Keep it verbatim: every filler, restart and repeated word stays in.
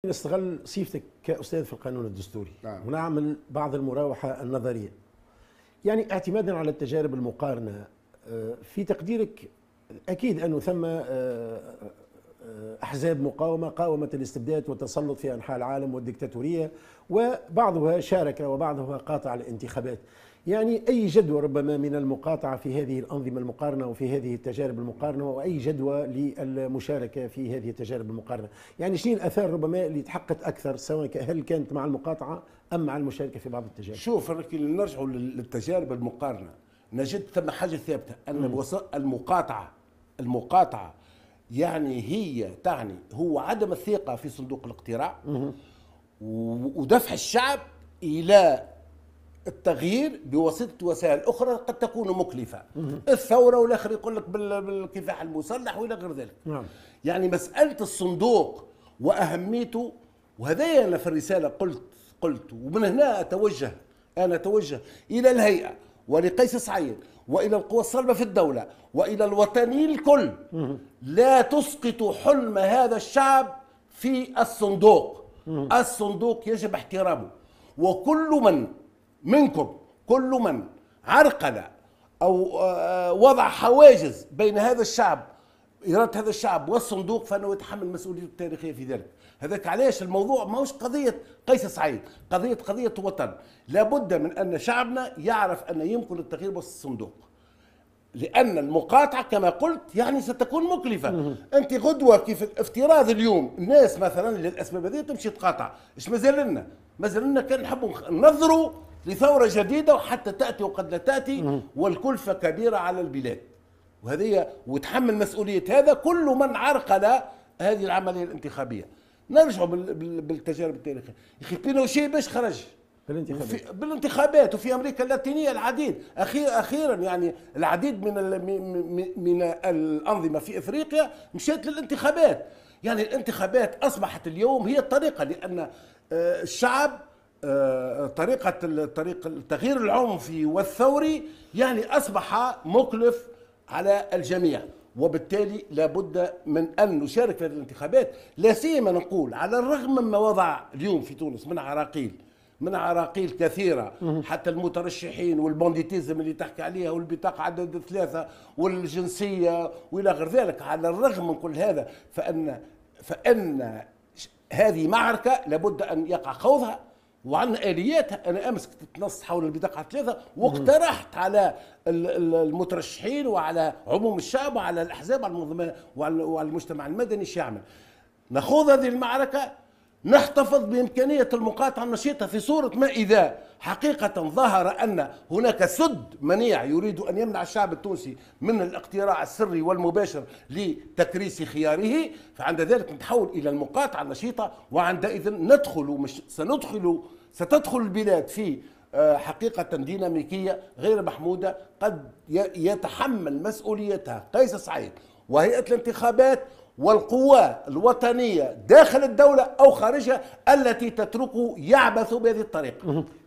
نستغل صفتك كأستاذ في القانون الدستوري نعم. ونعمل بعض المراوحة النظرية. يعني اعتمادا على التجارب المقارنة، في تقديرك أكيد أنه ثم أحزاب مقاومة قاومت الاستبداد والتسلط في أنحاء العالم والديكتاتورية، وبعضها شارك وبعضها قاطع الانتخابات. يعني أي جدوى ربما من المقاطعة في هذه الأنظمة المقارنة وفي هذه التجارب المقارنة، وأي جدوى للمشاركة في هذه التجارب المقارنة؟ يعني شنو الآثار ربما اللي تحققت أكثر، سواء هل كانت مع المقاطعة أم مع المشاركة في بعض التجارب؟ شوف، نرجعوا للتجارب المقارنة نجد ثم حاجة ثابتة أن المقاطعة المقاطعة يعني هي تعني هو عدم الثقة في صندوق الاقتراع ودفع الشعب إلى التغيير بواسطة وسائل أخرى قد تكون مكلفة، الثورة والآخر يقول لك بالكفاح المسلح وإلى غير ذلك. نعم. يعني مسألة الصندوق وأهميته، وهذا أنا في الرسالة قلت قلت ومن هنا أتوجه أنا أتوجه إلى الهيئة ولقيس سعيد وإلى القوى الصلبة في الدولة وإلى الوطنيين الكل، لا تسقطوا حلم هذا الشعب في الصندوق. الصندوق يجب احترامه، وكل من منكم كل من عرقل أو وضع حواجز بين هذا الشعب، إرادة هذا الشعب والصندوق، فإنه يتحمل مسؤوليته التاريخية في ذلك. هذاك علاش الموضوع ماهوش قضية قيس سعيد، قضية قضية وطن. لابد من أن شعبنا يعرف أن يمكن التغيير وسط الصندوق، لأن المقاطعة كما قلت يعني ستكون مكلفة. أنت غدوة كيف الافتراض اليوم الناس مثلا للأسباب هذه تمشي تقاطع، إيش مازال لنا؟ مازال لنا كان نحبوا ننظروا لثورة جديدة وحتى تأتي وقد لا تأتي، والكلفة كبيرة على البلاد، وهذه وتحمل مسؤولية هذا كل من عرقل هذه العملية الانتخابية. نرجع بالتجارب التاريخية. يا أخي بينوشي باش خرج بالانتخابات بالانتخابات وفي امريكا اللاتينيه العديد اخيرا اخيرا يعني العديد من من الانظمه في افريقيا مشات للانتخابات. يعني الانتخابات اصبحت اليوم هي الطريقه، لان الشعب طريقه طريق التغيير العنفي والثوري يعني اصبح مكلف على الجميع، وبالتالي لابد من ان نشارك في هذه الانتخابات. لا سيما نقول على الرغم مما وضع اليوم في تونس من عراقيل من عراقيل كثيرة، حتى المترشحين والبونديتيزم اللي تحكي عليها والبطاقة عدد ثلاثة والجنسية وإلى غير ذلك، على الرغم من كل هذا فإن فإن هذه معركة لابد أن يقع خوضها وعندنا آلياتها. أنا أمس كنت نص حول البطاقة ثلاثة واقترحت على المترشحين وعلى عموم الشعب وعلى الأحزاب وعلى المجتمع المدني ايش يعمل. نخوض هذه المعركة، نحتفظ بإمكانية المقاطعة النشيطة في صورة ما إذا حقيقة ظهر أن هناك سد منيع يريد أن يمنع الشعب التونسي من الاقتراع السري والمباشر لتكريس خياره، فعند ذلك نتحول إلى المقاطعة النشيطة، وعندئذ ندخل مش سندخل ستدخل البلاد في حقيقة ديناميكية غير محمودة قد يتحمل مسؤوليتها قيس سعيد وهيئة الانتخابات والقوى الوطنية داخل الدولة أو خارجها التي تتركه يعبث بهذه الطريقة.